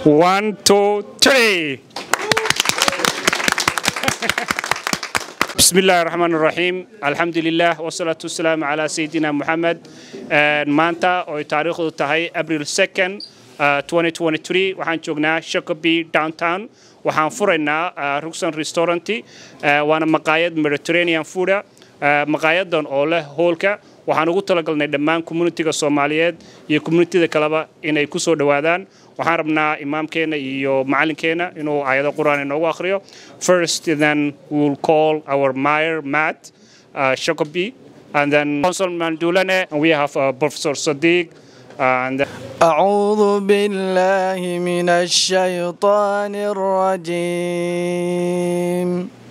1, 2, 3. بسم الله الرحمن الرحيم الحمد لله والصلاة والسلام على سيدنا محمد مانتا أو تاريخ التهاي أبريل 2 2023 وحن جوجنا شاكوبي داونتاون وحن فرنا روكسون ريستورانتي وانا مقايد ميديترينيان فودا مقايد دون أوله هولكا waxaan ugu talagalnay dhammaan community-ga Soomaaliyeed iyo community-da kaleba inay ku soo dhawaadaan waxaan rabnaa imaamkeena iyo macalinkeena inuu aayado quraan inoogu akhriyo first then we'll call our mayor Matt Shakobi and then Councilman Dulane and we have Professor Sadiq and أعوذ بالله من الشيطان الرجيم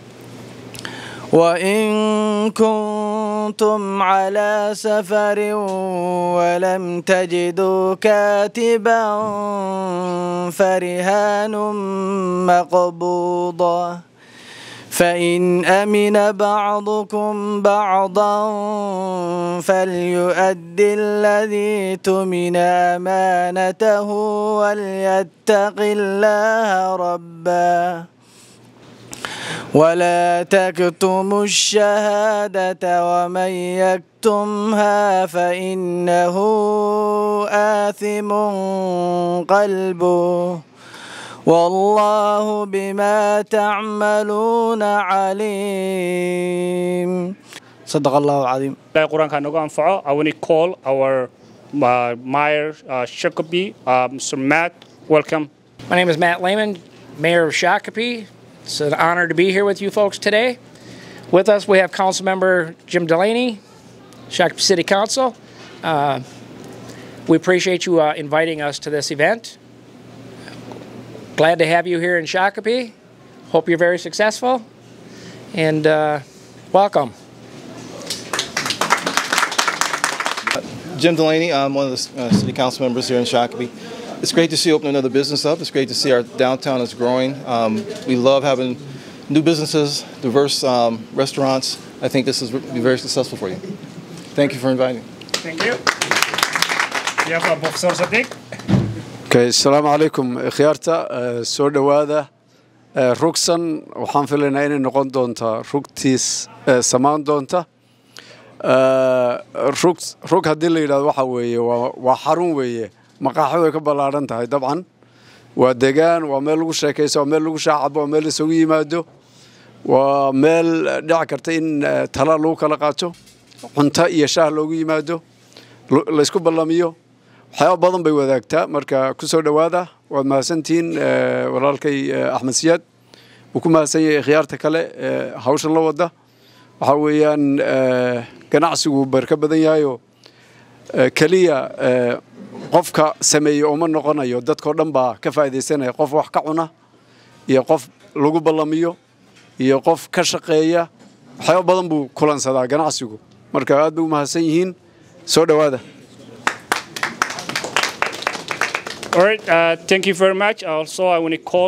وإن كنتم على سفر ولم تجدوا كاتبا فرهان مقبوضة فإن أمن بعضكم بعضا فليؤدي الذي اؤتمن أمانته وليتق الله ربه ولا تكتموا الشهادة ومن يكتمها فإنه آثم قلبه والله بما تعملون عليم صدق الله العظيم. القرآن كان نقول أنفعه. I want to call our Mayor Shakopee, Mr. Matt. Welcome. My name is Matt Lehman, Mayor of Shakopee. It's an honor to be here with you folks today. With us, we have Councilmember Jim Delaney, Shakopee City Council. We appreciate you inviting us to this event. Glad to have you here in Shakopee. Hope you're very successful. And welcome. Jim Delaney, I'm one of the city council members here in Shakopee. It's great to see you open another business up. It's great to see our downtown is growing. We love having new businesses, diverse restaurants. I think this is be very successful for you. Thank you for inviting me. Thank you. You have Professor Sadiq. Okay, assalamu alaikum khiyaarta soo dhawaada rugsan waxaan filaynaa inay noqon doonto rugtiis samaan doonta rug haddii la yidhaahdo waxa weeye waa xarun weeye maqaaxidu ay ka ballaaran tahay dabcan waa deegaan waa meel lagu sheekaysto waa meel lagu shaacabo waa meel isugu yimaado waa meel dhici karta in tala lagu kala qaato cunto iyo shaah loogu yimaado la isku ballamiyo waxyaabo badan bay wadaagtaa marka ku soo dhawaada waad mahadsantihiin walaalkay Axmed Siyaad uu ku mahadsan yahay khiyaarta kale hawshan la wada waxa weeyaan ganacsigu barka badan yahay kaliya qofka sameeyo oo ma noqonayo dadka oo dhan baa ka faa'iideysanaya qof wax ka cuna iyo qof lagu ballamiyo iyo qof ka shaqeeya waxyaabo badan buu kulansadaa ganacsigu marka aad buu mahadsan yihiin soo dhawaada. All right, thank you very much. Also, I want to call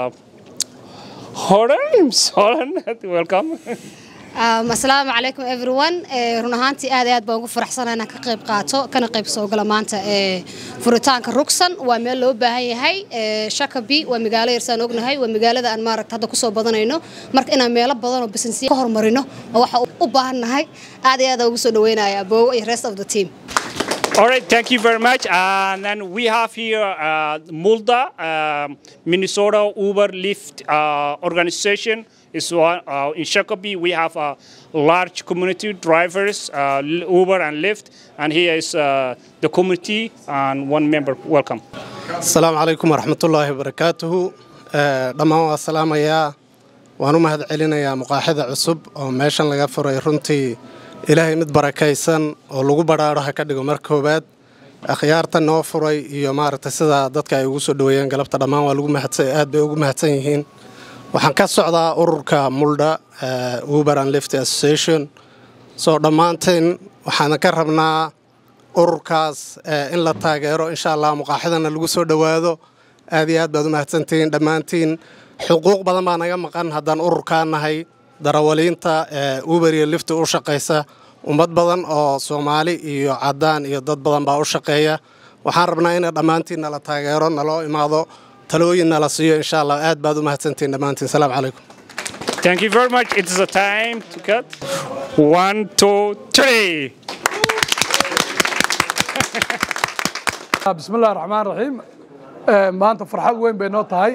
Horan. Welcome. Assalamu alaikum everyone. Run ahaantii aad baan ugu faraxsanahay inaan ka qayb qaato kana qayb soo gala maanta furitaanka Rugsan waa meel loo baahan yahay Shakopee waa magaalo yar saan ognahay waa magaalada aan maaragtay hadda ku soo badanayno marka inaan meelo badan oo business ka hormarino waxa u baahanahay aad ugu soo dhaweynaya Bow and rest of the team. All right, thank you very much. And then we have here Mulda, Minnesota Uber Lyft organization. Is in Shakopee. We have a large community drivers, Uber and Lyft, and here is the community and one member. Welcome. Assalamu alaikum wa rahmatullahi wa barakatuhu. Dhammaan salaamaya waan u mahad celinayaa muqaaxida cusub oo meeshan laga furay runtii Ilaahay mid barakaysan oo lagu baraaro ha ka dhigo mar koobaad akhyaarta noo furay iyo maaragtay sida dadka ay ugu soo dhaweeyeen galabta dhammaan waa lagu mahadsan aad bay ugu mahadsan yihiin waxaan ka socdaa ururka Mulda Uber and Lyft Association soo dhamaanteen waxaan ka rabnaa ururkaas in la taageero insha Allah muqaaxidana lagu soo dhawaado aad iyo aad baad u mahadsantiin dhamaantiin xuquuq badan baa naga maqan haddaan ururkaan nahay darawaliinta Uber iyo Lyft u shaqeysa ummad badan oo Soomaali iyo cadaan iyo dad badan baa u shaqeeya waxaan rabnaa in dhamaantiin la taageero naloo imaado talooyinna la siiyo insha allah aad baad u mahadsantihiin dhammaantiin salaamu calaykum Thank you very much. It is a time to cut. 1, 2, 3. بسم الله الرحمن الرحيم maanta farxad weyn bay noo tahay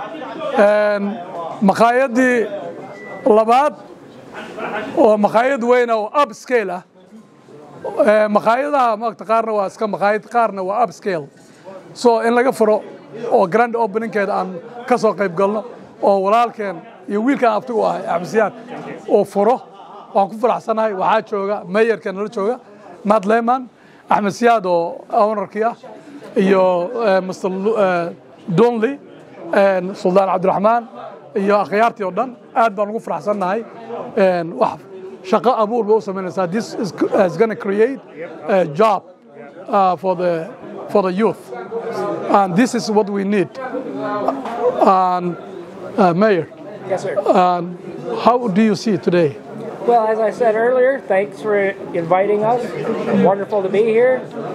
maqaayadii labaad oo maqaayad weyn oo upscale ah maqaayadaha maagta qaarna waa iska maqaayad qaarna waa upscale so in laga furo oo grand openingkeeda aan ka soo qayb galno oo walaalkeen iyo wiilkan abtigu ahay Axmed oo furo waan ku faraxsanahay waxaa jooga mayorkan la jooga Matt Lehman Axmed Siyaad oo ownerkii ah iyo Mr Donley Sultan Abdurrahman iyo akhyaartii oo dhan aad baan ugu faraxsanahay wax shaqo abuur buu sameynaysaa this is going to create a job for the youth and this is what we need and Mayor Yes, sir. How do you see today? Well, as I said earlier, thanks for inviting us. Wonderful to be here.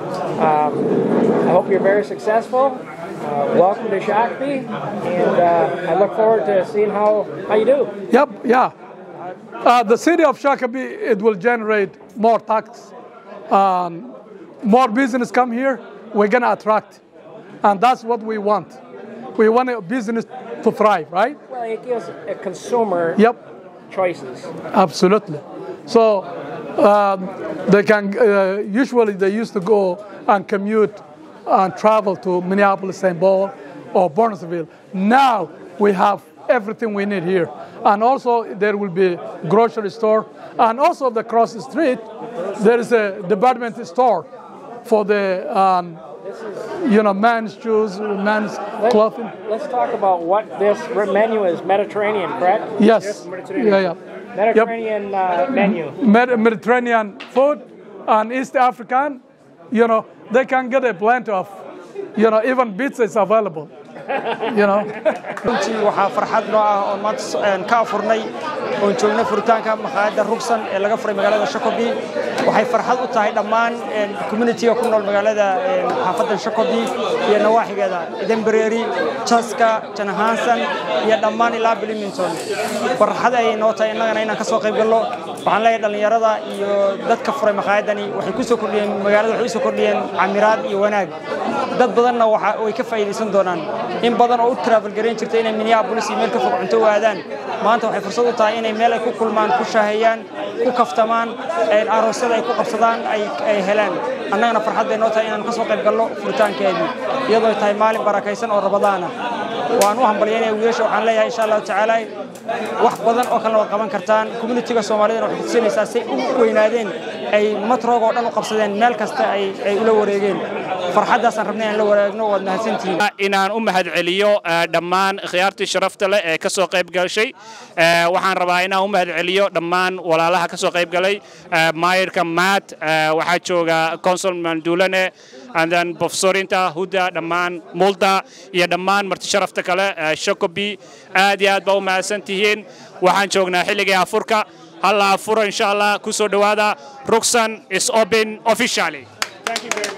I hope you're very successful. Welcome to Shakopee, and I look forward to seeing how you do. Yep, yeah. The city of Shakopee, it will generate more tax. More business come here, we're going to attract. And that's what we want. We want a business to thrive, right? Well, it gives a consumer choices. Absolutely. So they can usually they used to go and commute and travel to Minneapolis, St. Paul, or Burnsville. Now we have everything we need here, and also there will be grocery store, and also across the street there is a department store for the men's shoes, men's clothing. Let's talk about what this menu is. Mediterranean, correct? Yes. Mediterranean. Mediterranean menu. Mediterranean food and East African. They can get a blend of, even pizza is available. runtii waxaa farxad noo ah oo maanta ka afurnay oo joogna furitaanka maqaayadda Rugsan ee laga furay magaalada Shakopee waxay farxad u tahay dhammaan community-ga ku nool magaalada xaafadda Shakopee iyo nawaaxigeeda Denbury, Chaska, Johannesburg iyo dhammaan ilaa Bloomington farxad ay noo tahay inaan ka soo qayb galno waxaan leeyahay dhalinyarada iyo dadka furay maqaayaddani waxay ku soo kordhiyeen magaalada waxay soo kordhiyeen camiraad iyo wanaag dad badanna way ka faa'iideysan doonaan in badan oo u travel gareyn jirtay inay Minneapolis meel ka fog cunto waadaan maanta waxay fursad u tahay inay meel ay ku kulmaan ku shaahayaan ku kaftamaan aroosada ay ku qabsadaan ay helaan annagana farxad ay noo tahay inaan ka soo qayb galno furitaankeedii iyadoo ay tahay maalin barakaysan oo Ramadaan ah waan u hambalyeynaa wiilasha waxaan leeyahay insha Allah tacaala wax badan oo kale oo qaban kartaan community-ga Soomaaliyeed waxay tusaysaa si u weynaadeen ay matroog oo dhan u qabsadeen meel kasta ay ula wareegeen farxadaasaan rabnay in la wareegno waad mahadsantihiin inaan u mahad celiyo dhammaan khiyaartii sharafta leh ee ka soo qayb gashay waxaan rabaa inaan u mahad celiyo dhammaan walaalaha ka soo qayb galay maayirka Matt waxaa jooga Consul Mandulane and then Professorinta Huda dhammaan Mulda iyo dhammaan marti sharafta kale Shakopee aad iyo aad baa u mahadsantihiin waxaan joognaa xilligii afurka halla afuro insha Allah ku soo dhawaada Rugsan is open officially. Thank you very much.